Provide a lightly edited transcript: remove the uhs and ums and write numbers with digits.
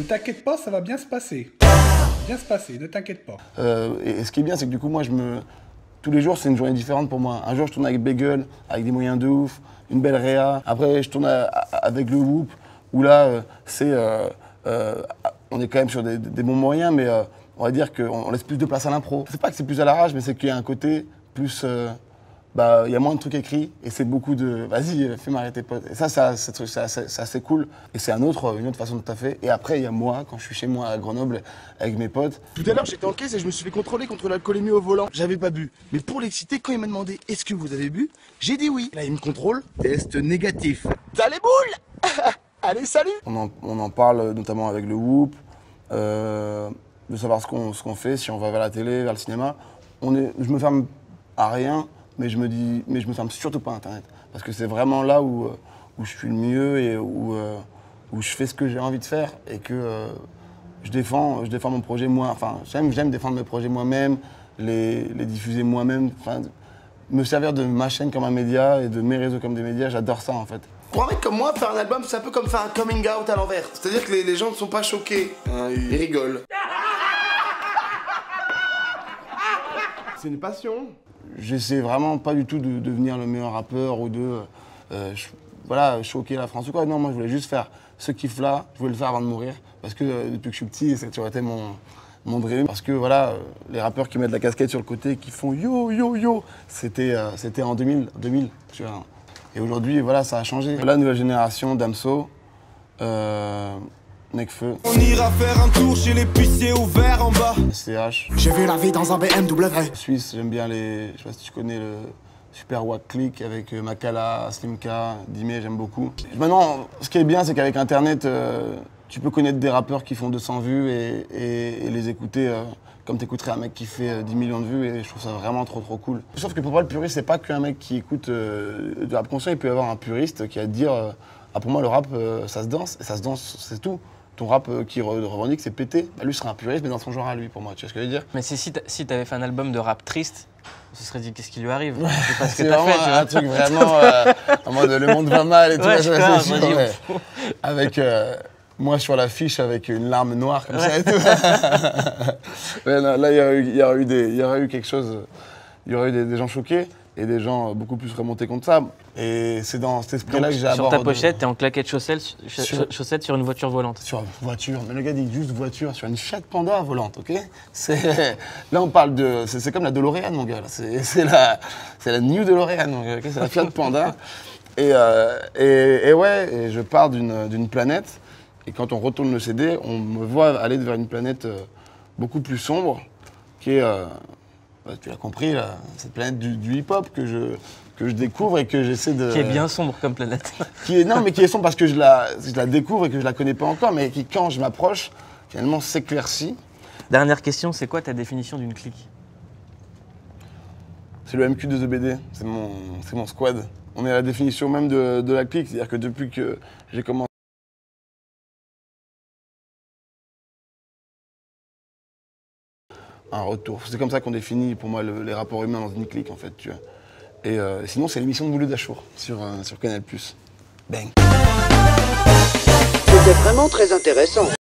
Ne t'inquiète pas, ça va bien se passer. Bien se passer, ne t'inquiète pas. Et ce qui est bien, c'est que du coup, moi, tous les jours, c'est une journée différente pour moi. Un jour, je tourne avec Bagel, avec des moyens de ouf, une belle réa. Après, je tourne avec le Whoop, où là, on est quand même sur des bons moyens, mais on va dire qu'on laisse plus de place à l'impro. C'est pas que c'est plus à l'arrache, mais c'est qu'il y a un côté plus... il y a moins de trucs écrits et c'est beaucoup de vas-y, fais marrer tes potes. Et ça, c'est assez cool. Et c'est une autre façon de taffer. Et après, il y a moi, quand je suis chez moi à Grenoble avec mes potes. Tout à l'heure, j'étais en caisse et je me suis fait contrôler contre l'alcoolémie au volant. J'avais pas bu. Mais pour l'exciter, quand il m'a demandé est-ce que vous avez bu, j'ai dit oui. Là, il me contrôle. Test négatif. T'as les boules. Allez, salut. On en parle notamment avec le Whoop, de savoir ce qu'on fait, si on va vers la télé, vers le cinéma. Je me ferme à rien. Mais je me ferme surtout pas à Internet. Parce que c'est vraiment là où je suis le mieux et où je fais ce que j'ai envie de faire et que je défends mon projet moi. Enfin, j'aime défendre mes projets moi-même, les diffuser moi-même. Enfin, me servir de ma chaîne comme un média et de mes réseaux comme des médias, j'adore ça en fait. Pour un mec comme moi, faire un album, c'est un peu comme faire un coming out à l'envers. C'est-à-dire que les gens ne sont pas choqués. Ils rigolent. C'est une passion. J'essaie vraiment pas du tout de devenir le meilleur rappeur ou de choquer la France ou quoi. Non, moi je voulais juste faire ce kiff-là, je voulais le faire avant de mourir. Parce que depuis que je suis petit, ça a toujours été mon dream. Parce que voilà, les rappeurs qui mettent la casquette sur le côté, qui font yo yo yo, c'était en 2000, tu vois. Et aujourd'hui, voilà, ça a changé. La nouvelle génération, Damso, Nekfeu. On ira faire un tour chez l'épicier ouvert en bas. SCH. J'ai vu la vie dans un BMW. Suisse, j'aime bien je sais pas si tu connais le Super Wack Click avec Makala, Slimka, Dime, j'aime beaucoup. Maintenant, ce qui est bien, c'est qu'avec Internet, tu peux connaître des rappeurs qui font 200 vues et les écouter comme t'écouterais un mec qui fait 10 millions de vues et je trouve ça vraiment trop cool. Sauf que pour moi, le puriste, c'est pas qu'un mec qui écoute du rap conscient, il peut y avoir un puriste qui va te dire pour moi, le rap, ça se danse, et ça se danse, c'est tout. Ton rap qui revendique, c'est pété. Bah, lui serait un puriste, mais dans son genre à lui, pour moi. Tu vois ce que je veux dire? Mais si t'avais fait un album de rap triste, on se serait dit qu'est-ce qui lui arrive? C'est pas ce que C'est t'as vraiment fait, tu vois. un truc vraiment en mode le monde va mal et tout. Ouais, c'est je sûr, crois, ouais. Avec moi sur l'affiche avec une larme noire comme ça et tout. Ouais, non, là, il y aurait eu quelque chose. Il y aurait eu des gens choqués et des gens beaucoup plus remontés contre ça. Et c'est dans cet esprit-là que j'ai abordé. Sur ta pochette, t'es en claquette chaussettes sur une voiture volante. Sur une voiture, mais le gars dit juste voiture, sur une Fiat Panda volante, ok? Là on parle de... C'est comme la DeLorean, mon gars, c'est la New DeLorean, mon gars, okay? C'est la Fiat Panda. Et je pars d'une planète, et quand on retourne le CD, on me voit aller vers une planète beaucoup plus sombre, qui est, tu l'as compris, là, cette planète du hip-hop que je découvre et que j'essaie de... Qui est bien sombre comme planète. Non, mais qui est sombre parce que je la découvre et que je la connais pas encore, mais qui, quand je m'approche, finalement s'éclaircit. Dernière question, c'est quoi ta définition d'une clique? C'est le MQ de The BD, c'est mon squad. On est à la définition même de la clique, c'est-à-dire que depuis que j'ai commencé un retour. C'est comme ça qu'on définit pour moi les rapports humains dans une clique en fait, tu vois. Et sinon, c'est l'émission de Boulet d'Achour sur Canal+. Bang. C'était vraiment très intéressant.